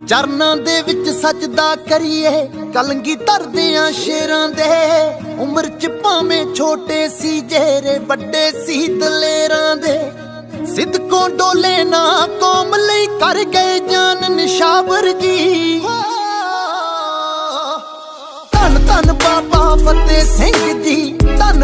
ਚਰਨਾਂ ਦੇ ਵਿੱਚ ਸਜਦਾ ਕਰੀਏ ਕਲਗੀਧਰ ਦਿਆਂ ਸ਼ੇਰਾਂ ਦੇ। ਉਮਰ ਚ ਭਾਵੇਂ ਛੋਟੇ ਸੀ ਜਿਹੜੇ ਵੱਡੇ ਸੀ ਦਲੇਰਾਂ ਦੇ। ਸਿੱਧਕੋਂ ਡੋਲੇ ਨਾ ਕੌਮ ਲਈ ਕਰ ਗਏ ਜਾਨ ਨਿਸ਼ਾਵਰ ਜੀ। ਧੰਨ ਧੰਨ ਬਾਬਾ ਫਤਿਹ ਸਿੰਘ ਜੀ, ਧੰਨ